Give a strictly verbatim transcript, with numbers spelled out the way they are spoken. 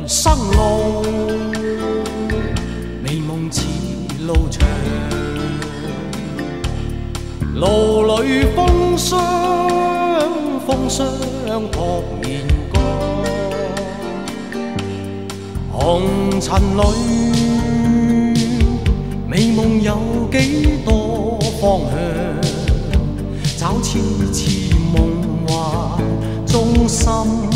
生路，美梦似路长，路里风霜，风霜扑面干，红尘里美梦有几多方向？找次次梦幻中心。